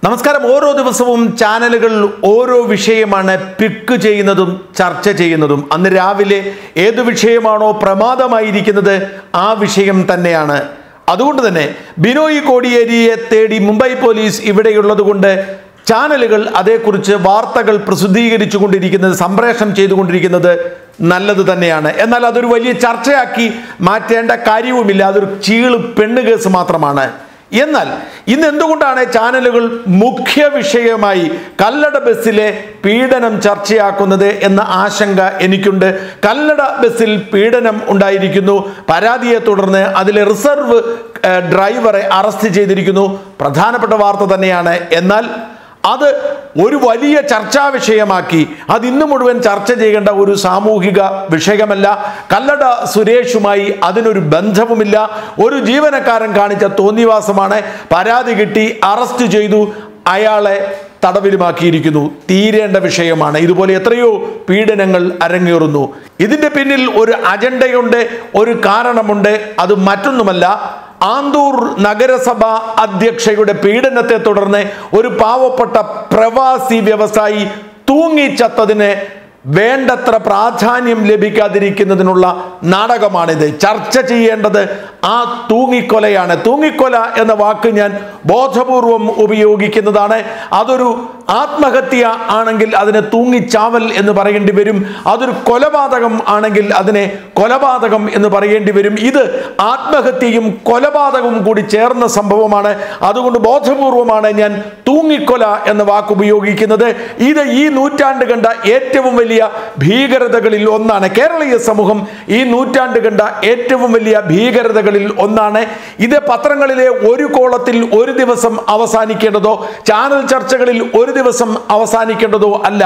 നമസ്കാരം. ഓരോ ദിവസവും ചാനലുകൾ ഓരോ വിഷയമാണ് പിക്ക് ചെയ്യുന്നതും ചർച്ച ചെയ്യുന്നതും. അന്ന് രാവിലെ ഏത് വിഷയമാണോ പ്രമാദമായിരിക്കുന്നത് ആ വിഷയം തന്നെയാണ്. അതുകൊണ്ട് തന്നെ ബിനോയ് കോടിയേരിയെ തേടി മുംബൈ പോലീസ് ഇവിടെയുള്ളത് കൊണ്ട് ചാനലുകൾ അതേക്കുറിച്ച് വാർത്തകൾ പ്രസിദ്ധീകരിച്ചു കൊണ്ടിരിക്കുന്നത്, സംപ്രേഷണം ചെയ്തുകൊണ്ടിരിക്കുന്നത് നല്ലത് തന്നെയാണ്. എന്നാൽ അതൊരു വലിയ ചർച്ചയാക്കി മാറ്റേണ്ട കാര്യവുമില്ല. അതൊരു ചീള് പെണ്ണ് കേസ് മാത്രമാണ്. എന്നാൽ ഇന്ന് എന്തുകൊണ്ടാണ് ചാനലുകൾ മുഖ്യ വിഷയമായി കല്ലട ബസ്സിലെ പീഡനം ചർച്ചയാക്കുന്നത് എന്ന ആശങ്ക എനിക്കുണ്ട്. കല്ലട ബസ്സിൽ പീഡനം ഉണ്ടായിരിക്കുന്നു. പരാതിയെ തുടർന്ന് അതിലെ റിസർവ് ഡ്രൈവറെ അറസ്റ്റ് ചെയ്തിരിക്കുന്നു. പ്രധാനപ്പെട്ട വാർത്ത തന്നെയാണ്. എന്നാൽ അത് ഒരു വലിയ ചർച്ചാ വിഷയമാക്കി അത് ഇന്ന് മുഴുവൻ ചർച്ച ചെയ്യേണ്ട ഒരു സാമൂഹിക വിഷയമല്ല. കല്ലട സുരേഷുമായി അതിനൊരു ബന്ധവുമില്ല. ഒരു ജീവനക്കാരൻ കാണിച്ച തോന്നിവാസമാണ്. പരാതി കിട്ടി, അറസ്റ്റ് ചെയ്തു, അയാളെ തടവിലുമാക്കിയിരിക്കുന്നു. തീരേണ്ട വിഷയമാണ്. ഇതുപോലെ എത്രയോ പീഡനങ്ങൾ അരങ്ങേറുന്നു. ഇതിന്റെ പിന്നിൽ ഒരു അജണ്ടയുണ്ട്, ഒരു കാരണമുണ്ട്. അത് മറ്റൊന്നുമല്ല, ആന്തൂർ നഗരസഭ അധ്യക്ഷയുടെ പീഡനത്തെ തുടർന്ന് ഒരു പാവപ്പെട്ട പ്രവാസി വ്യവസായി തൂങ്ങിച്ചത്തതിന് വേണ്ടത്ര പ്രാധാന്യം ലഭിക്കാതിരിക്കുന്നതിനുള്ള നാടകമാണിത്. ചർച്ച ചെയ്യേണ്ടത് ആ തൂങ്ങിക്കൊലയാണ്. തൂങ്ങിക്കൊല എന്ന വാക്ക് ഞാൻ ബോധപൂർവം ഉപയോഗിക്കുന്നതാണ്. അതൊരു ആത്മഹത്യ ആണെങ്കിൽ അതിനെ തൂങ്ങിച്ചാവൽ എന്ന് പറയേണ്ടി വരും. അതൊരു കൊലപാതകം ആണെങ്കിൽ അതിനെ കൊലപാതകം എന്ന് പറയേണ്ടി വരും. ഇത് ആത്മഹത്യയും കൊലപാതകവും കൂടി ചേർന്ന സംഭവമാണ്. അതുകൊണ്ട് ബോധപൂർവമാണ് ഞാൻ തൂങ്ങിക്കൊല എന്ന വാക്ക് ഉപയോഗിക്കുന്നത്. ഇത് ഈ നൂറ്റാണ്ട് കണ്ട ഏറ്റവും വലിയ ഭീകരതകളിൽ ഒന്നാണ്. കേരളീയ സമൂഹം ഈ നൂറ്റാണ്ട് കണ്ട ഏറ്റവും വലിയ ഭീകരതകളിൽ ഒന്നാണ്. ഇത് പത്രങ്ങളിലെ ഒരു കോളത്തിൽ ഒരു ദിവസം അവസാനിക്കേണ്ടതോ ചാനൽ ചർച്ചകളിൽ ഒരു ദിവസം അവസാനിക്കേണ്ടതോ അല്ല.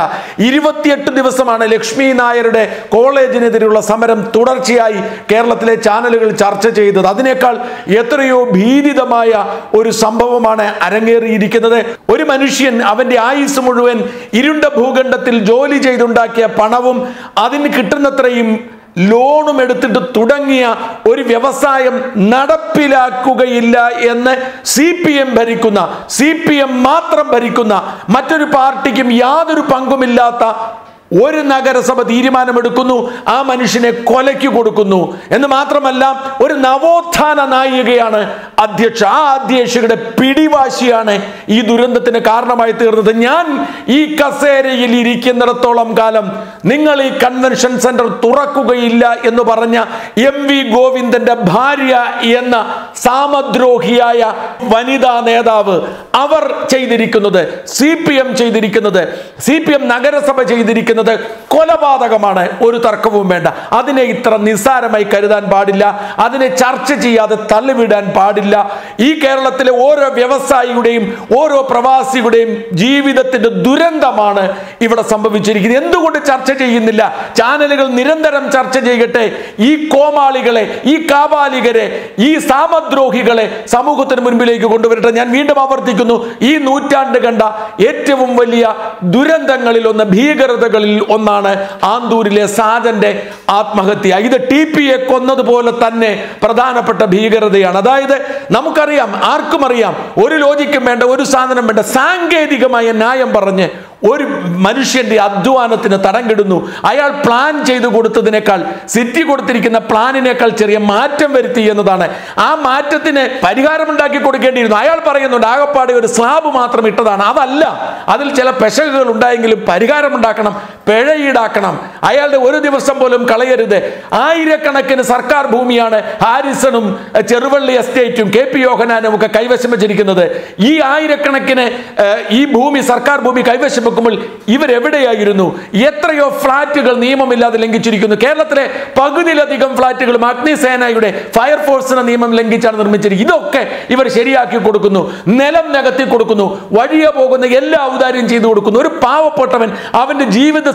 28 ദിവസമാണ് ലക്ഷ്മി നായരുടെ കോളേജിനെതിരെയുള്ള സമരം തുടർച്ചയായി കേരളത്തിലെ ചാനലുകൾ ചർച്ച ചെയ്തത്. അതിനേക്കാൾ എത്രയോ ഭീതിതമായ ഒരു സംഭവമാണ് അരങ്ങേറിയിരിക്കുന്നത്. ഒരു മനുഷ്യൻ അവന്റെ ആയുസ് മുഴുവൻ ഇരുണ്ട ഭൂഖണ്ഡത്തിൽ ജോലി ചെയ്തുണ്ടാക്കിയ പണവും അതിന് കിട്ടുന്നത്രയും ലോണും എടുത്തിട്ട് തുടങ്ങിയ ഒരു വ്യവസായം നടപ്പിലാക്കുകയില്ല എന്ന് CPM ഭരിക്കുന്ന, CPM മാത്രം ഭരിക്കുന്ന, മറ്റൊരു പാർട്ടിക്കും യാതൊരു പങ്കുമില്ലാത്ത ഒരു നഗരസഭ തീരുമാനമെടുക്കുന്നു. ആ മനുഷ്യനെ കൊലയ്ക്ക് കൊടുക്കുന്നു. എന്ന് മാത്രമല്ല, ഒരു നവോത്ഥാന നായികയാണ് അധ്യക്ഷ. ആ അധ്യക്ഷയുടെ പിടിവാശിയാണ് ഈ ദുരന്തത്തിന് കാരണമായി തീർന്നത്. ഞാൻ ഈ കസേരയിൽ ഇരിക്കുന്നിടത്തോളം കാലം നിങ്ങൾ ഈ കൺവെൻഷൻ സെന്റർ തുറക്കുകയില്ല എന്ന് പറഞ്ഞ MV ഗോവിന്ദന്റെ ഭാര്യ എന്ന സാമദ്രോഹിയായ വനിതാ നേതാവ് അവർ ചെയ്തിരിക്കുന്നത്, CPM ചെയ്തിരിക്കുന്നത്, CPM നഗരസഭ ചെയ്തിരിക്കുന്നത് കൊലപാതകമാണ്. ഒരു തർക്കവും വേണ്ട. അതിനെ ഇത്ര നിസ്സാരമായി കരുതാൻ പാടില്ല. അതിനെ ചർച്ച ചെയ്യാതെ തള്ളിവിടാൻ പാടില്ല. ഈ കേരളത്തിലെ ഓരോ വ്യവസായിയുടെയും ഓരോ പ്രവാസിയുടെയും ജീവിതത്തിന്റെ ദുരന്തമാണ് ഇവിടെ സംഭവിച്ചിരിക്കുന്നത്. എന്തുകൊണ്ട് ചർച്ച ചെയ്യുന്നില്ല? ചാനലുകൾ നിരന്തരം ചർച്ച ചെയ്യട്ടെ. ഈ കോമാളികളെ, ഈ കാപാലികരെ, ഈ സാമദ്രോഹികളെ സമൂഹത്തിന് മുൻപിലേക്ക് കൊണ്ടുവരട്ടെ. ഞാൻ വീണ്ടും ആവർത്തിക്കുന്നു, ഈ നൂറ്റാണ്ട് കണ്ട ഏറ്റവും വലിയ ദുരന്തങ്ങളിൽ ഒന്ന്, ഭീകരതകളിൽ ഒന്നാണ് ആന്തൂരിലെ സാജന്റെ ആത്മഹത്യ. ഇത് TPയെ കൊന്നതുപോലെ തന്നെ പ്രധാനപ്പെട്ട ഭീകരതയാണ്. അതായത് നമുക്കറിയാം, ആർക്കും അറിയാം, ഒരു ലോജിക്കും വേണ്ട, ഒരു സാധനം വേണ്ട, സാങ്കേതികമായ ന്യായം പറഞ്ഞ് ഒരു മനുഷ്യന്റെ അധ്വാനത്തിന് തടം കിടുന്നു. അയാൾ പ്ലാൻ ചെയ്തു കൊടുത്തതിനേക്കാൾ, സിറ്റി കൊടുത്തിരിക്കുന്ന പ്ലാനിനേക്കാൾ ചെറിയ മാറ്റം വരുത്തി എന്നതാണ്. ആ മാറ്റത്തിന് പരിഹാരമുണ്ടാക്കി കൊടുക്കേണ്ടിയിരുന്നു. അയാൾ പറയുന്നുണ്ട് ആകപ്പാടെ ഒരു സ്ലാബ് മാത്രം ഇട്ടതാണ്. അതല്ല, അതിൽ ചില പെശകുകൾ ഉണ്ടായെങ്കിലും പരിഹാരമുണ്ടാക്കണം, പിഴ ഈടാക്കണം. അയാളുടെ ഒരു ദിവസം പോലും കളയരുത്. ആയിരക്കണക്കിന് സർക്കാർ ഭൂമിയാണ് ഹാരിസണും ചെറുവള്ളി എസ്റ്റേറ്റും KP യോഹനാനും ഒക്കെ കൈവശം വെച്ചിരിക്കുന്നത്. ഈ ആയിരക്കണക്കിന് ഈ ഭൂമി, സർക്കാർ ഭൂമി കൈവശം വെക്കുമ്പോൾ ഇവരെവിടെയായിരുന്നു? എത്രയോ ഫ്ളാറ്റുകൾ നിയമമില്ലാതെ ലംഘിച്ചിരിക്കുന്നു. കേരളത്തിലെ പകുതിയിലധികം ഫ്ളാറ്റുകളും അഗ്നിസേനയുടെ, ഫയർഫോഴ്സിന്റെ നിയമം ലംഘിച്ചാണ് നിർമ്മിച്ചിരിക്കുന്നത്. ഇതൊക്കെ ഇവർ ശരിയാക്കി കൊടുക്കുന്നു, നിലം നികത്തി കൊടുക്കുന്നു, വഴിയെ പോകുന്ന എല്ലാ ഔദാര്യം ചെയ്തു കൊടുക്കുന്നു. ഒരു പാവപ്പെട്ടവൻ അവന്റെ ജീവിത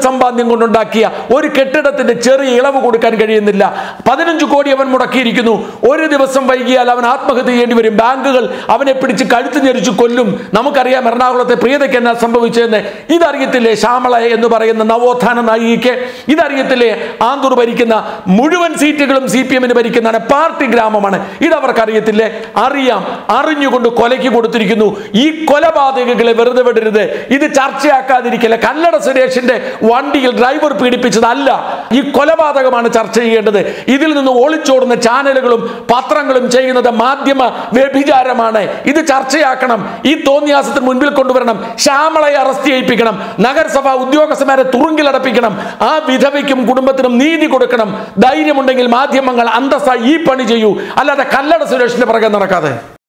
സമ്പാദ്യം കൊണ്ടുണ്ടാക്കിയ ഒരു കെട്ടിടത്തിന്റെ ചെറിയ ഇളവ് കൊടുക്കാൻ കഴിയുന്നില്ല. 15 കോടി അവൻ മുടക്കിയിരിക്കുന്നു. ഒരു ദിവസം വൈകിയാൽ അവൻ ആത്മഹത്യ ചെയ്യേണ്ടി വരും. ബാങ്കുകൾ അവനെ പിടിച്ച് കഴുത്ത് ഞെരിച്ചു കൊല്ലും. നമുക്കറിയാം എറണാകുളത്തെ പ്രിയതയ്ക്ക് എന്നാ സംഭവിച്ചതെന്ന്. ഇതറിയത്തില്ലേ ശ്യാമള എന്ന് പറയുന്ന നവോത്ഥാന നായികയ്ക്ക്? ഇതറിയത്തില്ലേ ആന്തൂർ ഭരിക്കുന്ന മുഴുവൻ സീറ്റുകളും CPM ഭരിക്കുന്നതാണ്, പാർട്ടി ഗ്രാമമാണ്. ഇതവർക്കറിയത്തില്ലേ? അറിയാം. അറിഞ്ഞുകൊണ്ട് കൊലയ്ക്ക് കൊടുത്തിരിക്കുന്നു. ഈ കൊലപാതകങ്ങളെ വെറുതെ വിടരുത്. ഇത് ചർച്ചയാക്കാതിരിക്കില്ല. കല്ലട സുരേഷിന്റെ വണ്ടിയിൽ ഡ്രൈവർ പീഡിപ്പിച്ചതല്ല, ഈ കൊലപാതകമാണ് ചർച്ച ചെയ്യേണ്ടത്. ഇതിൽ നിന്ന് ഒളിച്ചോടുന്ന ചാനലുകളും പത്രങ്ങളും ചെയ്യുന്നത് മാധ്യമ വ്യഭിചാരമാണ്. ഇത് ചർച്ചയാക്കണം. ഈ തോന്നിയാസത്തിന് മുൻപിൽ കൊണ്ടുവരണം. ശ്യാമളയെ അറസ്റ്റ് ചെയ്യിപ്പിക്കണം. നഗരസഭാ ഉദ്യോഗസ്ഥന്മാരെ തുറുങ്കിലടപ്പിക്കണം. ആ വിധവയ്ക്കും കുടുംബത്തിനും നീതി കൊടുക്കണം. ധൈര്യമുണ്ടെങ്കിൽ മാധ്യമങ്ങൾ അന്തസ്സായി ഈ പണി ചെയ്യൂ, അല്ലാതെ കല്ലട സുരേഷിന്റെ പുറകെ നടക്കാതെ.